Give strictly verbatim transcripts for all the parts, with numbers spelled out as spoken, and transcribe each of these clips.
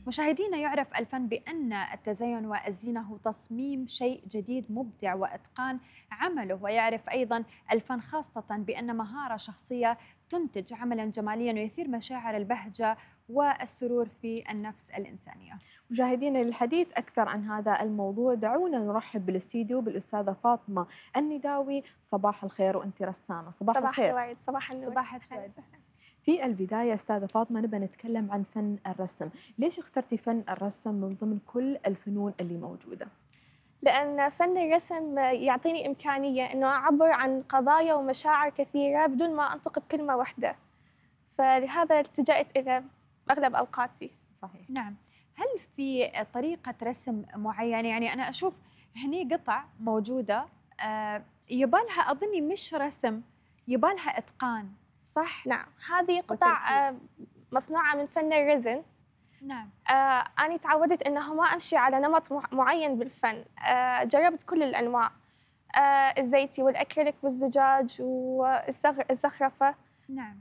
مشاهدينا، يعرف الفن بأن التزين والزينة هو تصميم شيء جديد مبدع وإتقان عمله، ويعرف أيضا الفن خاصة بأن مهارة شخصية تنتج عملا جماليا ويثير مشاعر البهجة والسرور في النفس الإنسانية. مشاهدينا، للحديث أكثر عن هذا الموضوع دعونا نرحب بالاستديو بالأستاذة فاطمة النداوي. صباح الخير وأنت رسامة. صباح صباح الخير. الورد. صباح النور. صباح الورد. في البداية أستاذة فاطمة نبى نتكلم عن فن الرسم. ليش اخترتي فن الرسم من ضمن كل الفنون اللي موجودة؟ لأن فن الرسم يعطيني إمكانية أنه أعبر عن قضايا ومشاعر كثيرة بدون ما أنطق بكلمة واحدة، فلهذا التجأت إلى أغلب أوقاتي. صحيح. نعم. هل في طريقة رسم معينة؟ يعني أنا أشوف هني قطع موجودة آه يبالها أظني مش رسم، يبالها إتقان، صح؟ نعم، هذه قطع آه مصنوعة من فن الرزن. نعم. آه أنا تعودت أنه ما أمشي على نمط معين بالفن. آه جربت كل الأنواع، آه الزيتي والأكريليك والزجاج والزخرفة. نعم.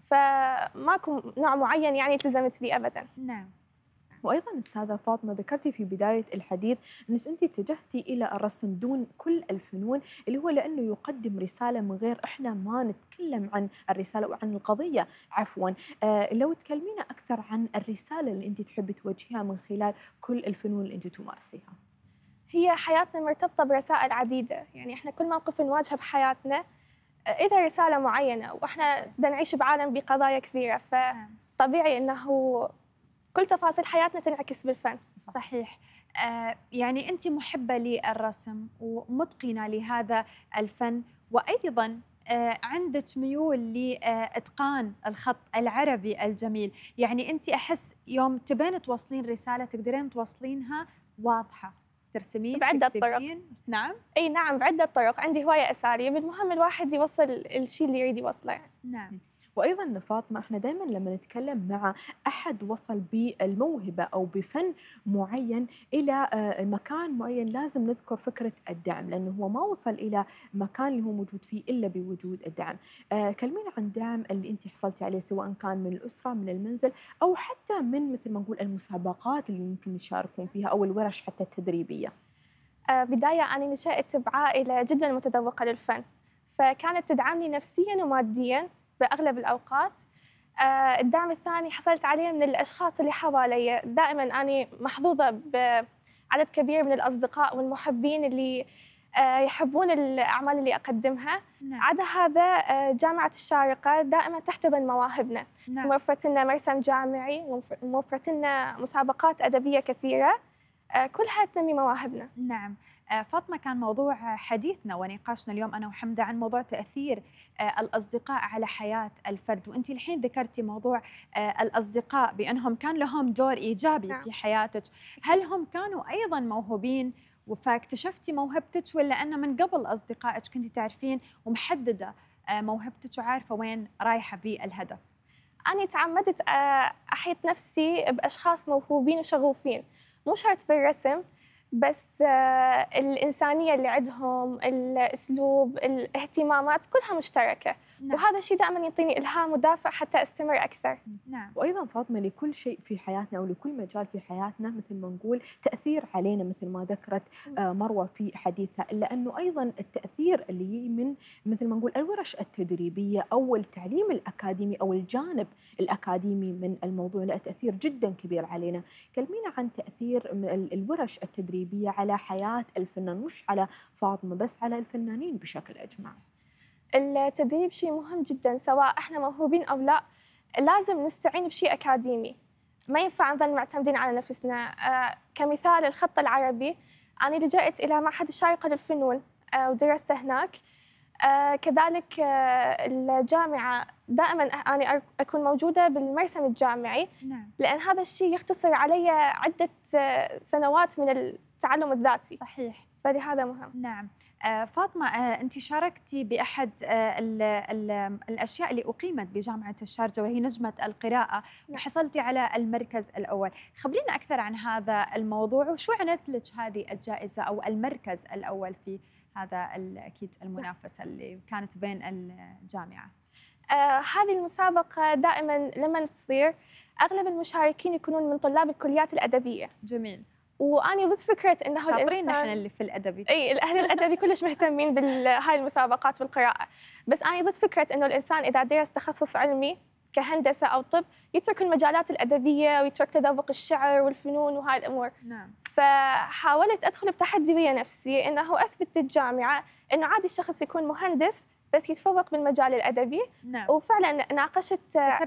فماكو نوع معين يعني التزمت به أبداً. نعم. وأيضاً أستاذة فاطمة ذكرتي في بداية الحديث أنك أنت اتجهتي إلى الرسم دون كل الفنون، اللي هو لأنه يقدم رسالة من غير إحنا ما نتكلم عن الرسالة وعن القضية عفواً. آه لو تكلمينا أكثر عن الرسالة اللي أنت تحبي توجهيها من خلال كل الفنون اللي أنت تمارسيها. هي حياتنا مرتبطة برسائل عديدة، يعني إحنا كل موقف نواجهه بحياتنا إذا رسالة معينة، وإحنا بدنا نعيش بعالم بقضايا كثيرة، فطبيعي إنه كل تفاصيل حياتنا تنعكس بالفن. صحيح. آه يعني أنت محبة للرسم ومتقنة لهذا الفن، وأيضاً آه عندك ميول لإتقان الخط العربي الجميل. يعني أنت أحس يوم تبين توصلين رسالة تقدرين توصلينها واضحة، ترسمين بعدة تكتبين. طرق. نعم. أي نعم، بعدة طرق. عندي هواية أساليب، المهم الواحد يوصل الشيء اللي يريد يوصله يعني. نعم. وأيضاً فاطمة، إحنا دائماً لما نتكلم مع أحد وصل بالموهبة أو بفن معين إلى مكان معين لازم نذكر فكرة الدعم، لأنه هو ما وصل إلى مكان اللي هو موجود فيه إلا بوجود الدعم. كلمينا عن الدعم اللي أنت حصلتي عليه، سواء كان من الأسرة، من المنزل، أو حتى من مثل ما نقول المسابقات اللي ممكن يشاركون فيها أو الورش حتى التدريبية. بداية أنا نشأت بعائلة جداً متذوقة للفن، فكانت تدعمني نفسياً ومادياً بأغلب الأوقات. آه الدعم الثاني حصلت عليه من الأشخاص اللي حوالي. دائماً أنا محظوظة بعدد كبير من الأصدقاء والمحبين اللي آه يحبون الأعمال اللي أقدمها. نعم. عدا هذا آه جامعة الشارقة دائماً تحتضن مواهبنا. نعم. موفرت لنا مرسم جامعي، وموفرت لنا مسابقات أدبية كثيرة، آه كلها تنمي مواهبنا. نعم. فاطمة، كان موضوع حديثنا ونقاشنا اليوم أنا وحمدة عن موضوع تأثير الأصدقاء على حياة الفرد، وأنت الحين ذكرتي موضوع الأصدقاء بأنهم كان لهم دور إيجابي نعم. في حياتك. هل هم كانوا أيضاً موهوبين فاكتشفتي موهبتك، ولا أن من قبل أصدقائك كنتي تعرفين ومحددة موهبتك وعارفة وين رايحة بالهدف؟ أنا تعمدت أحيط نفسي بأشخاص موهوبين وشغوفين، مو شرط بالرسم بس الإنسانية اللي عندهم، الأسلوب، الاهتمامات كلها مشتركة. نعم. وهذا الشيء دائما يعطيني إلهام ودافع حتى أستمر أكثر. نعم. وأيضا فاطمة، لكل شيء في حياتنا أو لكل مجال في حياتنا مثل ما نقول تأثير علينا، مثل ما ذكرت مروة في حديثها، إلا أنه أيضا التأثير اللي يجي من مثل ما نقول الورش التدريبية أو التعليم الأكاديمي أو الجانب الأكاديمي من الموضوع له تأثير جدا كبير علينا. كلمينا عن تأثير الورش التدريبية على حياة الفنان، مش على فاطمة بس، على الفنانين بشكل أجمع. التدريب شيء مهم جدا، سواء احنا موهوبين أو لا لازم نستعين بشيء أكاديمي، ما ينفع نظل معتمدين على نفسنا. آه كمثال الخط العربي، أنا لجأت إلى معهد الشارقة للفنون آه ودرست هناك. آه كذلك آه الجامعة دائما أنا أكون موجودة بالمرسم الجامعي. نعم. لأن هذا الشيء يختصر علي عدة آه سنوات من التعلم الذاتي. صحيح. فلهذا مهم. نعم. آه فاطمة، آه أنت شاركتي بأحد آه ال ال الأشياء اللي أقيمت بجامعة الشارقة وهي نجمة القراءة، وحصلتي على المركز الأول. خبرينا أكثر عن هذا الموضوع، وشو عنت لك هذه الجائزة أو المركز الأول في هذا أكيد المنافسة اللي كانت بين الجامعة؟ آه هذه المسابقة دائما لما تصير أغلب المشاركين يكونون من طلاب الكليات الأدبية. جميل. وأنا ضد فكرة إنه شاطرين الإنسان نحن اللي في الأدبي. أي الأهل الأدبي كلش مهتمين بهاي المسابقات بالقراءة، بس أنا ضد فكرة إنه الإنسان إذا درس تخصص علمي كهندسة أو طب يترك المجالات الأدبية ويترك تذوق الشعر والفنون وهاي الأمور. نعم. فحاولت أدخل بتحدي ويا نفسي إنه أثبت للجامعة إنه عادي الشخص يكون مهندس بس يتفوق بالمجال الأدبي. نعم. وفعلا ناقشت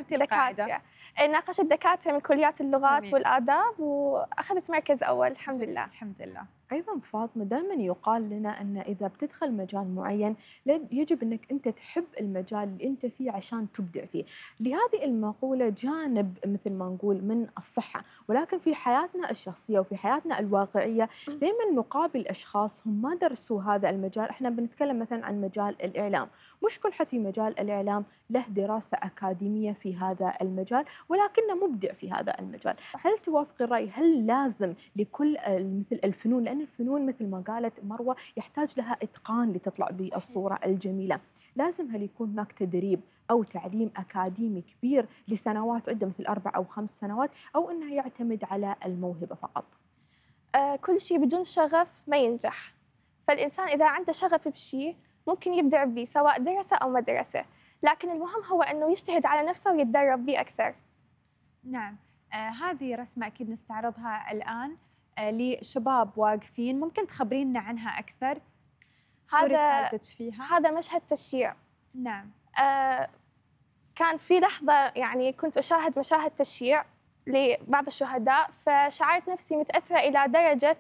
دكاترة ناقشت دكاترة من كليات اللغات جميل. والآداب وأخذت مركز أول الحمد لله. الحمد لله. أيضاً فاطمة دائماً يقال لنا أن إذا بتدخل مجال معين يجب أنك أنت تحب المجال اللي أنت فيه عشان تبدع فيه. لهذه المقولة جانب مثل ما نقول من الصحة، ولكن في حياتنا الشخصية وفي حياتنا الواقعية دائماً نقابل أشخاص هم ما درسوا هذا المجال. إحنا بنتكلم مثلاً عن مجال الإعلام، مش كل حد في مجال الإعلام له دراسة أكاديمية في هذا المجال ولكنه مبدع في هذا المجال. هل توافق الرأي؟ هل لازم لكل مثل الفنون، لأن الفنون مثل ما قالت مروة يحتاج لها إتقان لتطلع بالصورة الجميلة، لازم هل يكون هناك تدريب أو تعليم أكاديمي كبير لسنوات عدة مثل أربع أو خمس سنوات، أو أنه يعتمد على الموهبة فقط؟ آه كل شيء بدون شغف ما ينجح، فالإنسان إذا عنده شغف بشيء ممكن يبدع به سواء درسه أو ما درسه، لكن المهم هو أنه يجتهد على نفسه ويتدرب به أكثر. نعم. آه هذه رسمة أكيد نستعرضها الآن آه لشباب واقفين، ممكن تخبرينا عنها أكثر؟ شو رسالتك فيها؟ هذا مشهد تشجيع. نعم. آه كان في لحظة يعني كنت أشاهد مشاهد تشجيع لبعض الشهداء، فشعرت نفسي متأثرة إلى درجة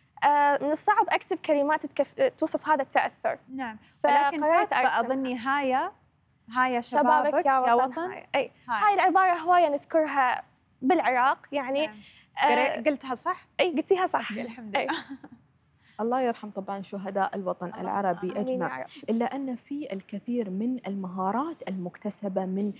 آه من الصعب أكتب كلمات تكف... توصف هذا التأثر. نعم. ولكن كاتبة أظني هايا هايا شبابك, شبابك يا وطن, يا وطن. هاي. أي. هاي. هاي العبارة هواية نذكرها بالعراق يعني. نعم. آه قلتها صح؟ أي قلتيها صح. الحمد لله. الله يرحم طبعا شهداء الوطن العربي أجمع، إلا أن في الكثير من المهارات المكتسبة من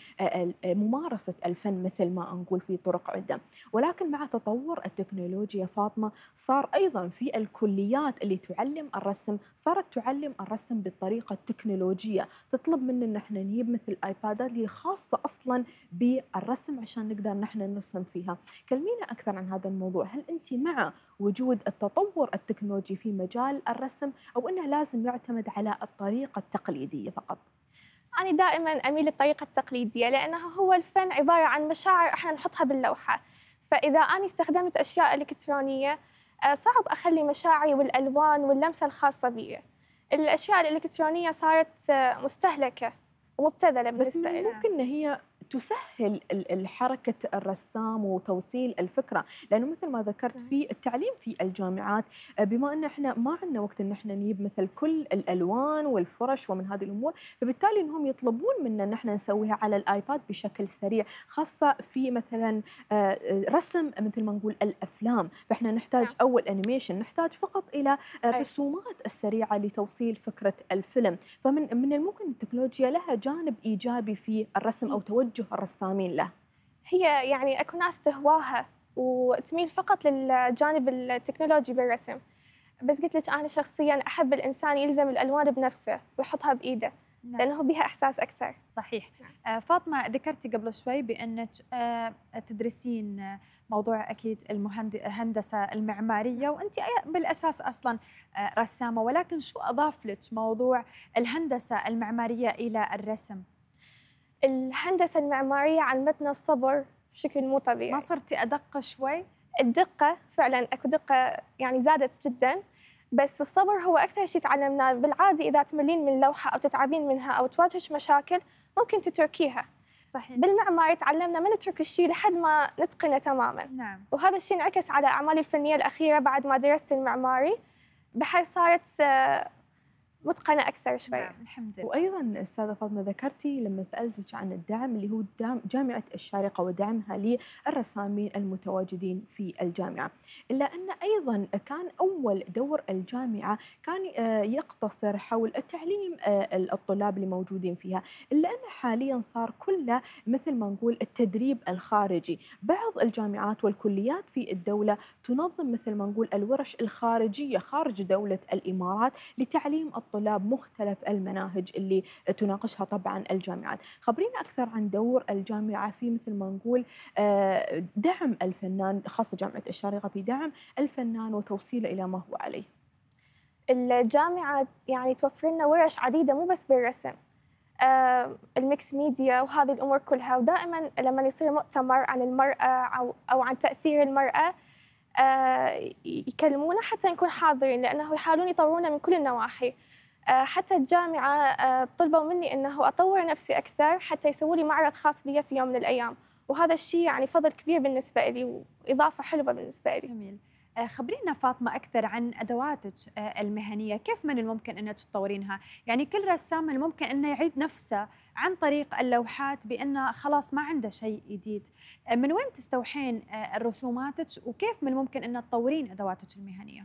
ممارسة الفن مثل ما نقول في طرق عدة، ولكن مع تطور التكنولوجيا فاطمة صار أيضا في الكليات اللي تعلم الرسم صارت تعلم الرسم بالطريقة التكنولوجية، تطلب منا أن احنا نجيب مثل آيبادات اللي خاصة أصلا بالرسم عشان نقدر نحن نرسم فيها. كلمينا أكثر عن هذا الموضوع، هل أنت مع وجود التطور التكنولوجي في مجال الرسم أو أنه لازم يعتمد على الطريقة التقليدية فقط؟ أنا دائما أميل للطريقة التقليدية، لأنه هو الفن عبارة عن مشاعر إحنا نحطها باللوحة، فإذا أنا استخدمت أشياء إلكترونية صعب أخلي مشاعري والألوان واللمسة الخاصة بي. الأشياء الإلكترونية صارت مستهلكة ومبتذلة بالنسبة لي. بس ممكن أن هي تسهل الحركة الرسام وتوصيل الفكرة، لأنه مثل ما ذكرت في التعليم في الجامعات بما أن إحنا ما عندنا وقت أن إحنا نجيب مثل كل الألوان والفرش ومن هذه الأمور، فبالتالي إنهم يطلبون منا أن إحنا نسويها على الآيباد بشكل سريع، خاصة في مثلا رسم مثل ما نقول الأفلام، فإحنا نحتاج أول أنيميشن نحتاج فقط إلى الرسومات السريعة لتوصيل فكرة الفيلم. فمن من الممكن التكنولوجيا لها جانب إيجابي في الرسم أو توجه الرسامين له. هي يعني أكو ناس تهواها وتميل فقط للجانب التكنولوجي بالرسم، بس قلت لك أنا شخصياً أحب الإنسان يلزم الألوان بنفسه ويحطها بإيده. نعم. لأنه بها إحساس أكثر. صحيح. نعم. آه فاطمة ذكرتي قبل شوي بأنك آه تدرسين موضوع أكيد الهندسة المعمارية، وأنت بالأساس أصلاً آه رسامة، ولكن شو أضاف لك موضوع الهندسة المعمارية إلى الرسم؟ الهندسة المعمارية علمتنا الصبر بشكل مو طبيعي. ما صرتي أدق شوي؟ الدقة فعلاً أكو دقة يعني زادت جداً، بس الصبر هو أكثر شيء تعلمناه. بالعادي إذا تملين من لوحة أو تتعبين منها أو تواجهك مشاكل ممكن تتركيها. صحيح. بالمعماري تعلمنا ما نترك الشيء لحد ما نتقنه تماماً. نعم. وهذا الشيء انعكس على أعمالي الفنية الأخيرة بعد ما درست المعماري، بحيث صارت متقنة أكثر شوي. نعم. الحمد لله. وأيضاً أستاذة فاطمة ذكرتي لما سألتك عن الدعم اللي هو جامعة الشارقة ودعمها للرسامين المتواجدين في الجامعة، إلا أن أيضاً كان أول دور الجامعة كان يقتصر حول التعليم الطلاب اللي موجودين فيها، إلا أن حالياً صار كله مثل ما نقول التدريب الخارجي. بعض الجامعات والكليات في الدولة تنظم مثل ما نقول الورش الخارجية خارج دولة الإمارات لتعليم الطلاب الطلاب مختلف المناهج اللي تناقشها طبعا الجامعات. خبرينا أكثر عن دور الجامعة في مثل ما نقول دعم الفنان، خاصة جامعة الشارقة في دعم الفنان وتوصيله إلى ما هو عليه. الجامعة يعني توفر لنا ورش عديدة مو بس بالرسم، آه الميكس ميديا وهذه الأمور كلها. ودائما لما يصير مؤتمر عن المرأة أو, أو عن تأثير المرأة آه يكلمونا حتى نكون حاضرين، لأنه يحاولون يطورونا من كل النواحي. آه حتى الجامعة آه طلبوا مني أنه أطور نفسي أكثر حتى يسووا لي معرض خاص بي في يوم من الأيام، وهذا الشيء يعني فضل كبير بالنسبة لي وإضافة حلوة بالنسبة لي. جميل. خبرينا فاطمة أكثر عن أدواتك المهنية، كيف من الممكن أن تطورينها؟ يعني كل رسام من الممكن أنه يعيد نفسه عن طريق اللوحات بأنه خلاص ما عنده شيء جديد. من وين تستوحين رسوماتك وكيف من الممكن أن تطورين أدواتك المهنية؟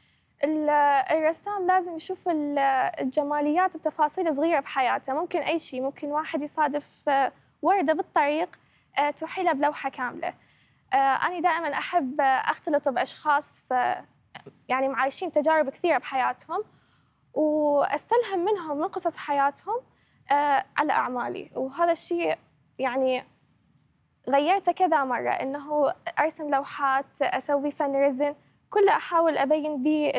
الرسام لازم يشوف الجماليات بتفاصيل صغيرة بحياته. ممكن أي شيء، ممكن واحد يصادف وردة بالطريق توحيلها بلوحة كاملة. أنا دائما أحب أختلط بأشخاص يعني معايشين تجارب كثيرة بحياتهم، وأستلهم منهم من قصص حياتهم على أعمالي. وهذا الشيء يعني غيرته كذا مرة، إنه أرسم لوحات، أسوي فن رزن، كله أحاول أبين به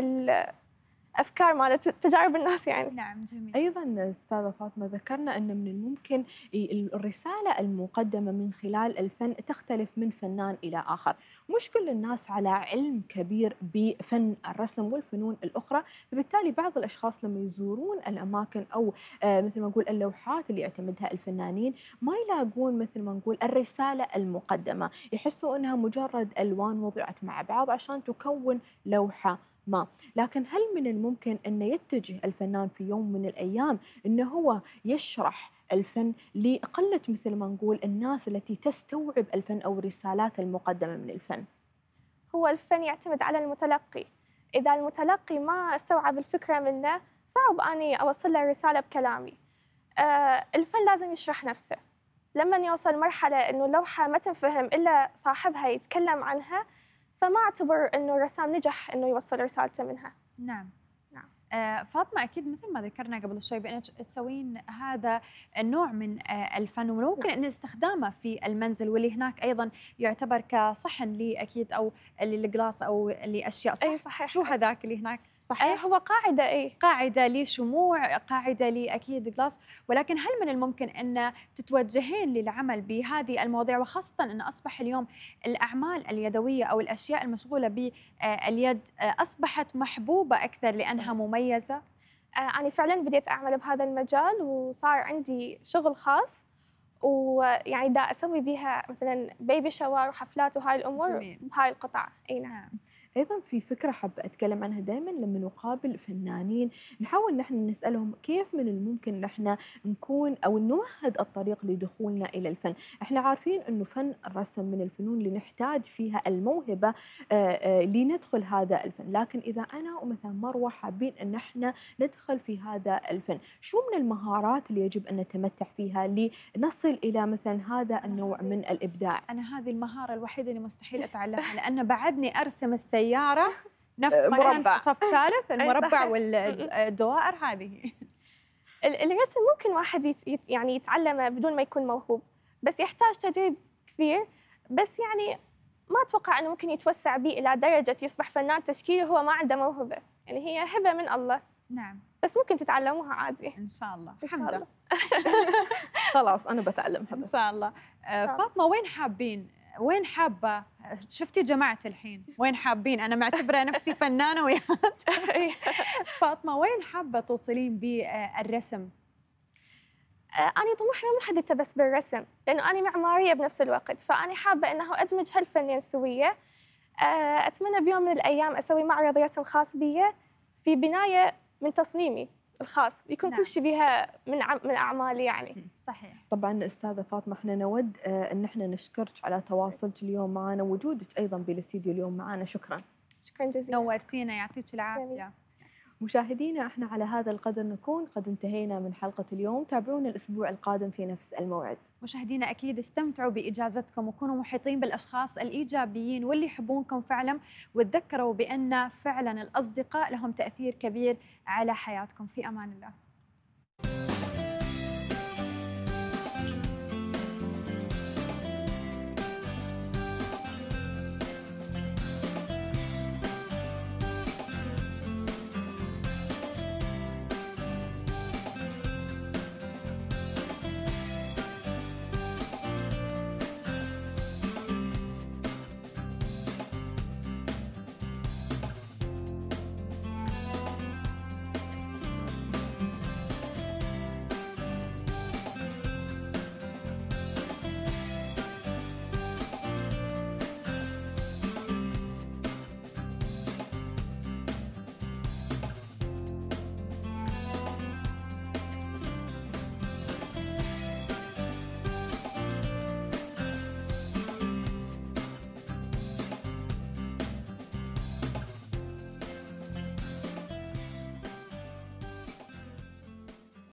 أفكار مالت تجارب الناس يعني. نعم جميل. أيضاً أستاذة فاطمة ذكرنا أن من الممكن الرسالة المقدمة من خلال الفن تختلف من فنان إلى آخر. مش كل الناس على علم كبير بفن الرسم والفنون الأخرى، فبالتالي بعض الأشخاص لما يزورون الأماكن أو مثل ما نقول اللوحات اللي يعتمدها الفنانين ما يلاقون مثل ما نقول الرسالة المقدمة، يحسوا أنها مجرد ألوان وضعت مع بعض عشان تكون لوحة ما. لكن هل من الممكن أن يتجه الفنان في يوم من الأيام أنه هو يشرح الفن لقلة مثل ما نقول الناس التي تستوعب الفن أو الرسالات المقدمة من الفن؟ هو الفن يعتمد على المتلقي. إذا المتلقي ما استوعب الفكرة منه صعب أني أوصل له الرسالة بكلامي. آه الفن لازم يشرح نفسه. لما يوصل مرحلة أنه اللوحة ما تنفهم إلا صاحبها يتكلم عنها، فما أعتبر أنه الرسام نجح أنه يوصل رسالته منها. نعم نعم. آه فاطمة أكيد مثل ما ذكرنا قبل شوي بأنك تسوين هذا النوع من آه الفن، وممكن نعم. أن استخدامه في المنزل، واللي هناك أيضا يعتبر كصحن لي أكيد، أو الجلاس أو لأشياء صح؟ أي صحيح. شو هذاك اللي هناك؟ صحيح؟ أي هو قاعدة، أي قاعدة لي شموع، قاعدة لي أكيد جلاس. ولكن هل من الممكن أن تتوجهين للعمل بهذه المواضيع، وخاصة أن أصبح اليوم الأعمال اليدوية أو الأشياء المشغولة باليد أصبحت محبوبة أكثر لأنها مميزة؟ أنا فعلا بديت أعمل بهذا المجال وصار عندي شغل خاص، ويعني دا أسوي بها مثلا بيبي شاور وحفلات وهاي الأمور بهاي القطع. أي نعم. أيضاً في فكرة حابة أتكلم عنها دائماً لما نقابل فنانين، نحاول نحن نسألهم كيف من الممكن نحن نكون أو نمهد الطريق لدخولنا إلى الفن. إحنا عارفين إنه فن الرسم من الفنون اللي نحتاج فيها الموهبة لندخل هذا الفن، لكن إذا أنا ومثلا مروة حابين إن إحنا ندخل في هذا الفن، شو من المهارات اللي يجب أن نتمتع فيها لنصل إلى مثلا هذا النوع من الإبداع؟ أنا هذه المهارة الوحيدة اللي مستحيل أتعلمها، لأن بعدني أرسم السيارة سيارة نفس مربع صف ثالث، المربع والدوائر هذه. الرسم ممكن واحد يت يعني يتعلمه بدون ما يكون موهوب، بس يحتاج تدريب كثير. بس يعني ما أتوقع أنه ممكن يتوسع به إلى درجة يصبح فنان تشكيلي وهو ما عنده موهبة. يعني هي هبة من الله. نعم. بس ممكن تتعلموها عادي. إن شاء الله. إن شاء الله. خلاص أنا بتعلمها بس. إن شاء الله. فاطمة وين حابين؟ وين حابة؟ شفتي جمعت الحين وين حابين؟ أنا معتبرة نفسي فنانة وياك. فاطمة وين حابة توصلين بالرسم؟ أنا طموحي ما محددة بس بالرسم، لأنه أنا معمارية بنفس الوقت، فأنا حابة أنه أدمج هالفنين سوية. أتمنى بيوم من الأيام أسوي معرض رسم خاص بي في بناية من تصميمي الخاص، يكون نعم. كل شيء بها من من أعمالي يعني. صحيح. طبعا أستاذة فاطمة احنا نود أن احنا نشكرك على تواصلك اليوم معنا ووجودك أيضا بالاستديو اليوم معنا. شكرا. شكرا جزيلا. نورتينا، يعطيك العافية. مشاهدينا احنا على هذا القدر نكون قد انتهينا من حلقة اليوم، تابعونا الأسبوع القادم في نفس الموعد. مشاهدينا أكيد استمتعوا بإجازتكم وكونوا محيطين بالأشخاص الإيجابيين واللي يحبونكم فعلا، وتذكروا بأن فعلا الأصدقاء لهم تأثير كبير على حياتكم. في أمان الله.